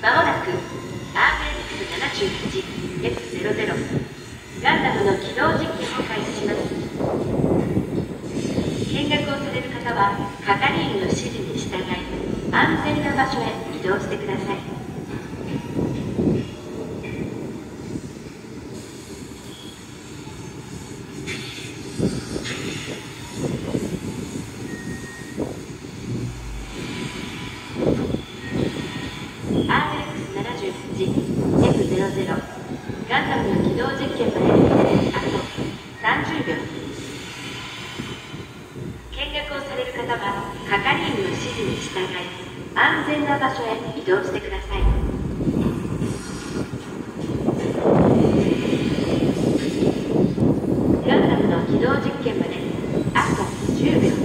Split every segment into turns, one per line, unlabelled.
まもなく RX78F00 ガンダムの起動実験を開始します。見学をされる方は係員の指示に従い安全な場所へ移動してください。RX78F00 ガンダムの起動実験まであと30秒。見学をされる方は係員の指示に従い安全な場所へ移動してください。ガンダムの起動実験まであと10秒。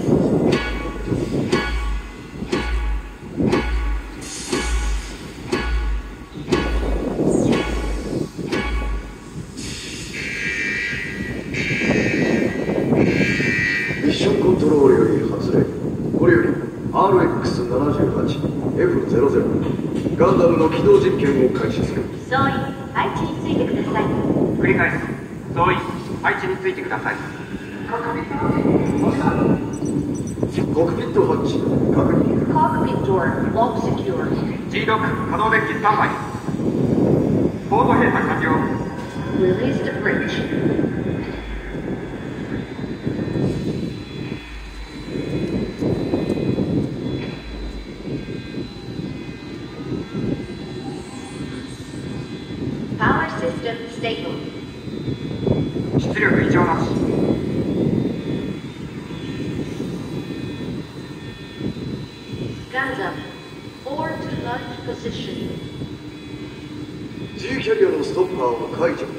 ミッションコントロールより発令。これより RX78F00 ガンダムの起動実験を開始する。
総員、配置についてください。
繰り返す。総員、配置についてください。
コックピットハッチ確認。
Cockpit door lock secure.
G6 可動デッキスタンバイ。ポート閉鎖完了。
Release the bridge. Power system stable.
出力異常なし。
Guns up. Forward to launch position.
G キャリアのストッパーを解除。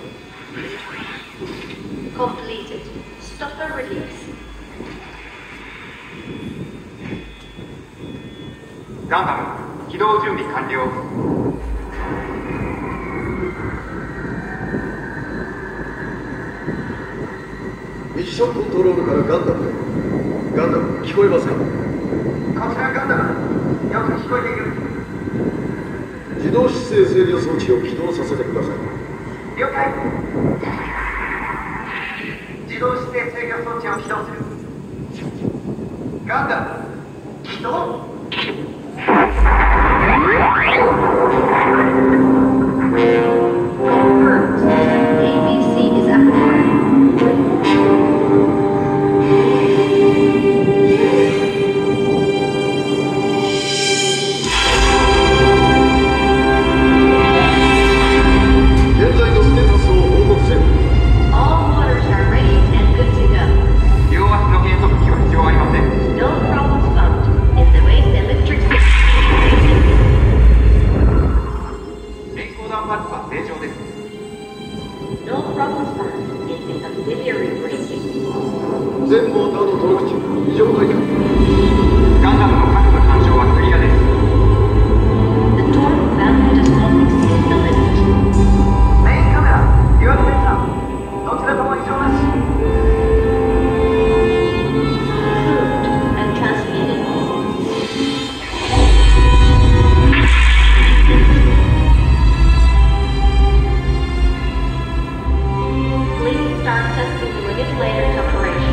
Completed. Stopper release.
ガンダム起動準備完了。
ミッションコントロールからガンダムへ。ガンダム聞こえますか？
こちらガンダム、よく聞こえている。
自動姿勢制御装置を起動させてください。
了解。自動姿勢制御装置を起動する。ガンダム起動。
Confirmed. ABC is active. All motors are ready and good to go.
両足の減速機は必要ありません。
No problems found in the waste electric system.
変更弾パッチは正常です。
No problems found in the auxiliary braking.
全モーターのトルク値異常ないか？
ガンダムの各部干渉はクリアです。
The torque value does not exceed the limit.
メインカメラ、デュアルセンサー、どちらとも異常なし。
Approved and transmitted. Please start testing the manipulator's operation.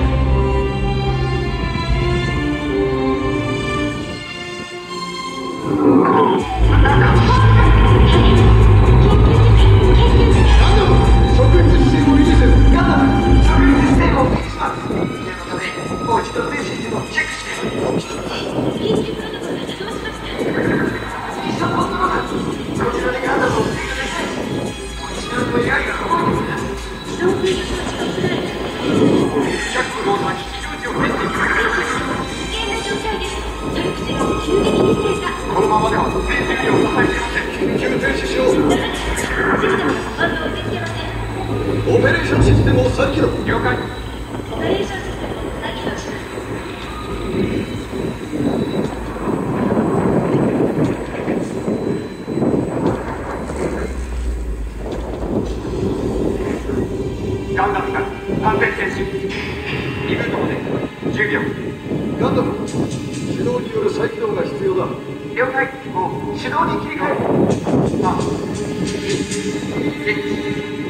動が必要だ。
了解。もう手動に切り替える。3、2、1。